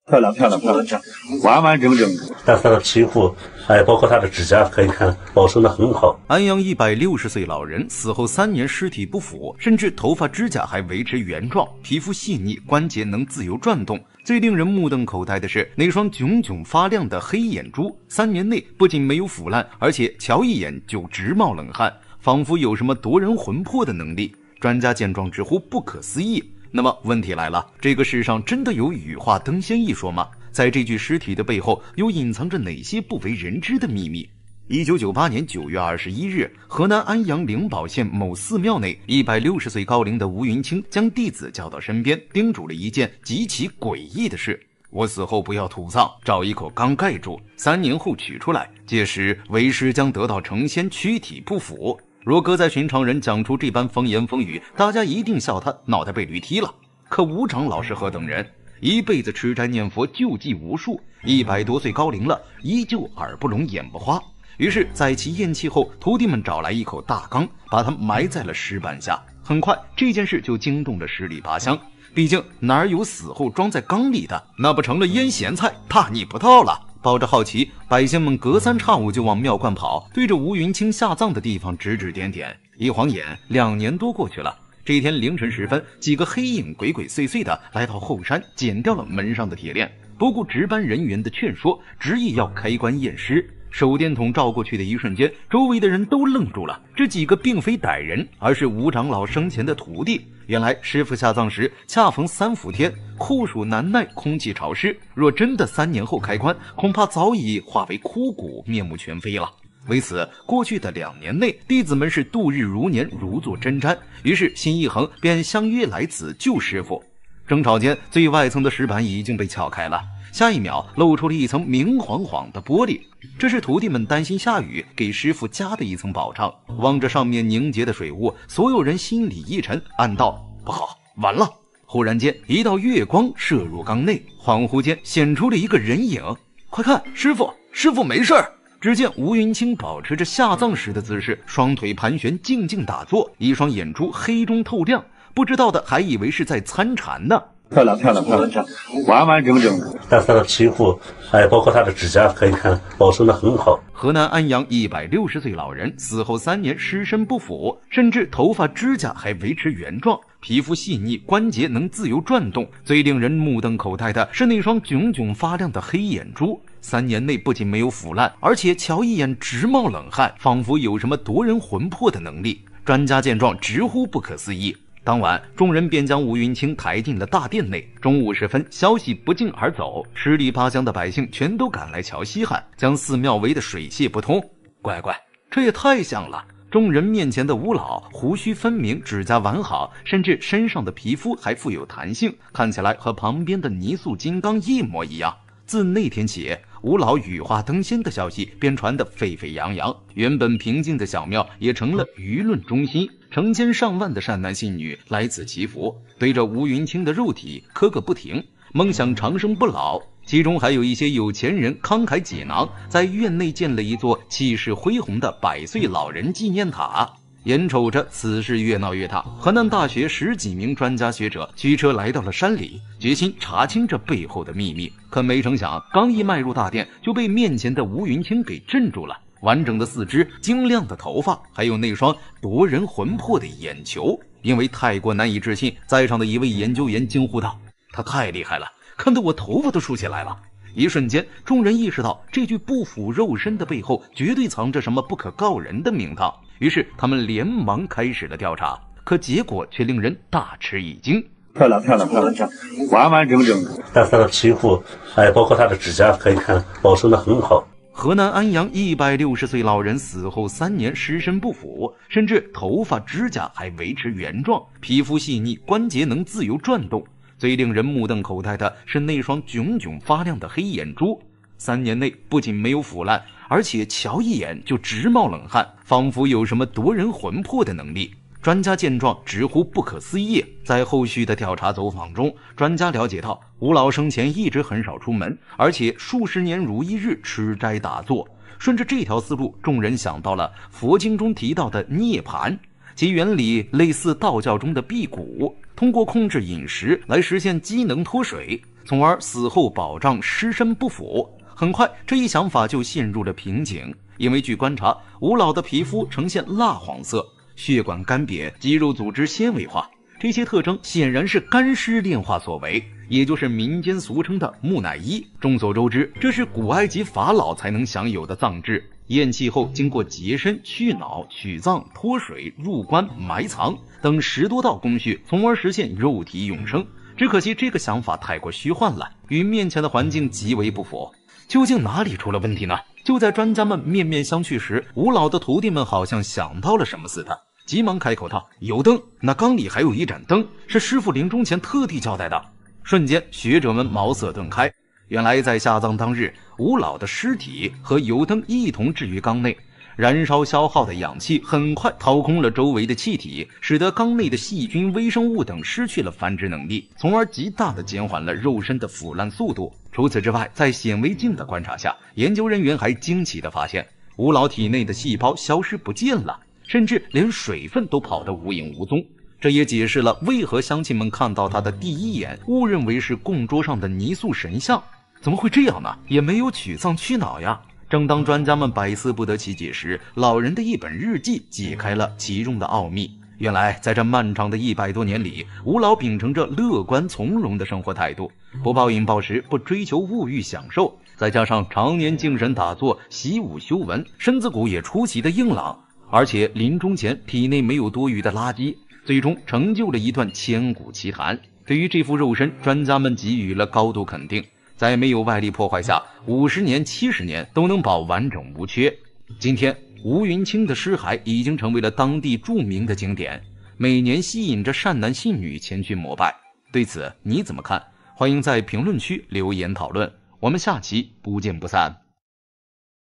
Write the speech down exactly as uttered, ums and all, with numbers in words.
漂亮漂亮漂亮，完完整整。 但是他的皮肤，哎，包括他的指甲，可以看保存的很好。 安阳一百六十岁老人死后三年尸体不腐，甚至头发指甲还维持原状，皮肤细腻，关节能自由转动。最令人目瞪口呆的是那双炯炯发亮的黑眼珠，三年内不仅没有腐烂，而且瞧一眼就直冒冷汗，仿佛有什么夺人魂魄的能力。专家见状直呼不可思议。那么问题来了，这个世上真的有羽化登仙一说吗？在这具尸体的背后又隐藏着哪些不为人知的秘密？一九九八年九月二十一日，河南安阳灵宝县某寺庙内，一百六十岁高龄的吴云清将弟子叫到身边，叮嘱了一件极其诡异的事：我死后不要土葬，找一口缸盖住，三年后取出来，届时为师将得道成仙，躯体不腐。若搁在寻常人讲出这般风言风语，大家一定笑他脑袋被驴踢了。可吴长老是何等人？一辈子吃斋念佛，救济无数，一百多岁高龄了，依旧耳不聋眼不花。于是在其咽气后，徒弟们找来一口大缸，把他埋在了石板下。很快这件事就惊动了十里八乡，毕竟哪有死后装在缸里的，那不成了腌咸菜，大逆不道了。抱着好奇，百姓们隔三差五就往庙观跑，对着吴云清下葬的地方指指点点。一晃眼两年多过去了，这一天凌晨时分，几个黑影鬼鬼祟祟的来到后山，剪掉了门上的铁链，不顾值班人员的劝说，执意要开棺验尸。手电筒照过去的一瞬间，周围的人都愣住了。这几个并非歹人，而是吴长老生前的徒弟。原来师父下葬时恰逢三伏天，酷暑难耐，空气潮湿，若真的三年后开棺，恐怕早已化为枯骨，面目全非了。为此，过去的两年内，弟子们是度日如年，如坐针毡。于是辛一恒便相约来此救师父。争吵间，最外层的石板已经被撬开了，下一秒露出了一层明晃晃的玻璃。这是徒弟们担心下雨给师傅加的一层保障。望着上面凝结的水雾，所有人心里一沉，暗道不好，完了。忽然间，一道月光射入缸内，恍惚间显出了一个人影。快看，师傅，师傅没事儿。只见吴云清保持着下葬时的姿势，双腿盘旋，静静打坐，一双眼珠黑中透亮，不知道的还以为是在参禅呢。 漂亮漂亮漂亮，完完整整。 但是他的皮肤，哎，包括他的指甲，可以看保存的很好。 河南安阳一百六十岁老人死后三年尸身不腐，甚至头发指甲还维持原状，皮肤细腻，关节能自由转动。最令人目瞪口呆的是那双炯炯发亮的黑眼珠，三年内不仅没有腐烂，而且瞧一眼直冒冷汗，仿佛有什么夺人魂魄的能力。专家见状直呼不可思议。当晚，众人便将吴云清抬进了大殿内。中午时分，消息不胫而走，十里八乡的百姓全都赶来瞧稀罕，将寺庙围得水泄不通。乖乖，这也太像了！众人面前的吴老，胡须分明，指甲完好，甚至身上的皮肤还富有弹性，看起来和旁边的泥塑金刚一模一样。自那天起，吴老羽化登仙的消息便传得沸沸扬扬，原本平静的小庙也成了舆论中心，成千上万的善男信女来此祈福，对着吴云清的肉体磕个不停，梦想长生不老。其中还有一些有钱人慷慨解囊，在院内建了一座气势恢宏的百岁老人纪念塔。眼瞅着此事越闹越大，河南大学十几名专家学者驱车来到了山里，决心查清这背后的秘密。可没成想，刚一迈入大殿，就被面前的吴云清给镇住了。完整的四肢，晶亮的头发，还有那双夺人魂魄的眼球。因为太过难以置信，在场的一位研究员惊呼道：他太厉害了，看得我头发都竖起来了。一瞬间，众人意识到这具不腐肉身的背后绝对藏着什么不可告人的名堂，于是他们连忙开始了调查，可结果却令人大吃一惊。 漂亮漂亮漂亮，完完整整。 但是他的皮肤，哎，包括他的指甲，可以看保存的很好。 河南安阳一百六十岁老人死后三年尸身不腐，甚至头发指甲还维持原状，皮肤细腻，关节能自由转动。最令人目瞪口呆的是那双炯炯发亮的黑眼珠，三年内不仅没有腐烂，而且瞧一眼就直冒冷汗，仿佛有什么夺人魂魄的能力。专家见状直呼不可思议。在后续的调查走访中，专家了解到吴老生前一直很少出门，而且数十年如一日吃斋打坐。顺着这条思路，众人想到了佛经中提到的涅槃，其原理类似道教中的辟谷，通过控制饮食来实现机能脱水。 从而死后保障尸身不腐。很快，这一想法就陷入了瓶颈，因为据观察，吴老的皮肤呈现蜡黄色，血管干瘪，肌肉组织纤维化，这些特征显然是干尸炼化所为，也就是民间俗称的木乃伊。众所周知，这是古埃及法老才能享有的葬制，咽气后经过洁身、去脑、取脏、脱水、入棺、埋藏等十多道工序，从而实现肉体永生。只可惜这个想法太过虚幻了，与面前的环境极为不符。究竟哪里出了问题呢？就在专家们面面相觑时，吴老的徒弟们好像想到了什么似的，急忙开口道：“有灯，那缸里还有一盏灯，是师傅临终前特地交代的。”瞬间，学者们茅塞顿开。原来在下葬当日，吴老的尸体和油灯一同置于缸内，燃烧消耗的氧气很快掏空了周围的气体，使得缸内的细菌、微生物等失去了繁殖能力，从而极大地减缓了肉身的腐烂速度。除此之外，在显微镜的观察下，研究人员还惊奇地发现，吴老体内的细胞消失不见了，甚至连水分都跑得无影无踪。这也解释了为何乡亲们看到他的第一眼误认为是供桌上的泥塑神像。怎么会这样呢？也没有取脏去脑呀。正当专家们百思不得其解时，老人的一本日记解开了其中的奥秘。原来在这漫长的一百多年里，吴老秉承着乐观从容的生活态度，不暴饮暴食，不追求物欲享受，再加上常年精神打坐、习武修文，身子骨也出奇的硬朗，而且临终前体内没有多余的垃圾，最终成就了一段千古奇谈。对于这副肉身，专家们给予了高度肯定，在没有外力破坏下，五十年、七十年都能保完整无缺。今天，吴云清的尸骸已经成为了当地著名的景点，每年吸引着善男信女前去膜拜。对此你怎么看？欢迎在评论区留言讨论，我们下期不见不散。